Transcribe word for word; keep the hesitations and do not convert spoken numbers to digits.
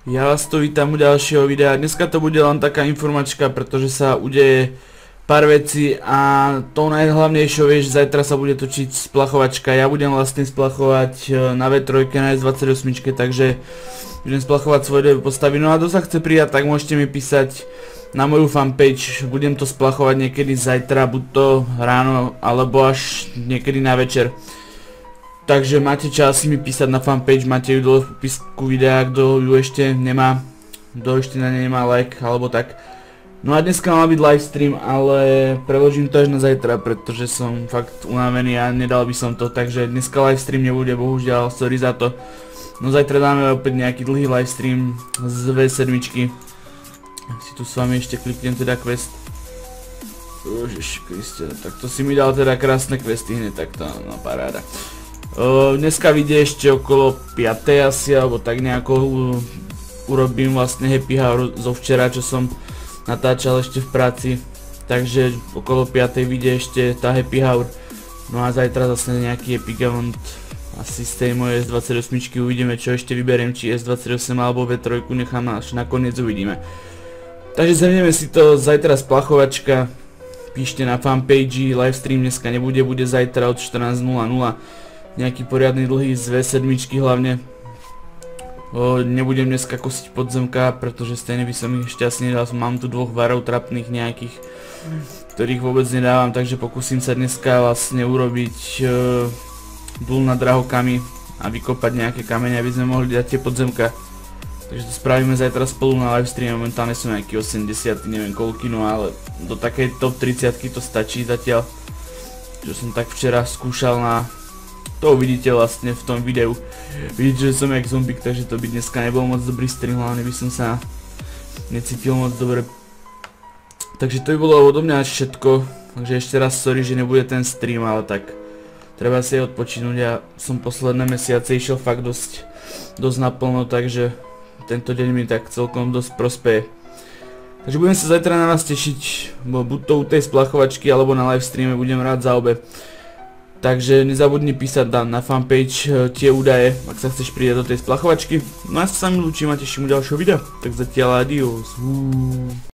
Ja vás tu vítam u ďalšieho videa. Dneska to bude len taká informačka, pretože sa udeje pár vecí a tou najhlavnejšou je, že zajtra sa bude točiť splachovačka. Ja budem vlastne splachovať na vé tri na es dvadsaťosem, takže budem splachovať svoje dve postavy. No a kto sa chce pridať, tak môžete mi písať na moju fanpage. Budem to splachovať niekedy zajtra, buď to ráno, alebo až niekedy na večer. Takže máte čas mi písať na fanpage, máte ju dole v popisku videa, kto ju ešte nemá, kto ešte na nej nemá like, alebo tak. No a dneska mal byť livestream, ale preložím to až na zajtra, pretože som fakt unavený a nedal by som to, takže dneska livestream nebude, bohužiaľ, sorry za to. No zajtra dáme opäť nejaký dlhý livestream z vé sedem. Si tu s vami ešte kliknem teda quest. Ježiš Kriste, tak to si mi dal teda krásne questy hneď takto, no paráda. Uh, dneska vyjde ešte okolo piatej asi, alebo tak nejako uh, urobím vlastne happy hour zo včera, čo som natáčal ešte v práci. Takže okolo piatej vyjde ešte tá happy hour. No a zajtra zase nejaký epic event. Asi z tej mojej es dvadsaťosem uvidíme, čo ešte vyberiem, či es dvadsaťosem alebo vé tri nechám až nakoniec uvidíme. Takže zhrnieme si to, zajtra splachovačka. Píšte na fanpage, livestream dneska nebude, bude zajtra od štrnásť nula nula. Nejaký poriadny dlhý z vé sedem hlavne. O, nebudem dneska kosiť podzemka, pretože stejne by som ich ešte asi nedal, mám tu dvoch varov trapných nejakých, ktorých vôbec nedávam, takže pokúsim sa dneska vlastne urobiť e, dúl nad drahokami a vykopať nejaké kamene, aby sme mohli dať tie podzemka. Takže to spravíme zajtra spolu na livestream, momentálne som nejaký osemdesiat, neviem koľky, no ale do takej top tridsiatky to stačí zatiaľ. Čo som tak včera skúšal na... To uvidíte vlastne v tom videu. Vidíte, že som jak zombík, takže to by dneska nebol moc dobrý stream, hlavne by som sa necítil moc dobre. Takže to by bolo odo mňa všetko. Takže ešte raz sorry, že nebude ten stream, ale tak treba si odpočinúť. Ja som posledné mesiace išiel fakt dosť, dosť naplno, takže tento deň mi tak celkom dosť prospeje. Takže budem sa zajtra na vás tešiť, bo buď to u tej splachovačky, alebo na livestreame, budem rád za obe. Takže nezabudni písať na fanpage tie údaje, ak sa chceš pridať do tej splachovačky. No a ja sa s vami lúčim a teším u ďalšieho videa. Tak zatiaľ adios.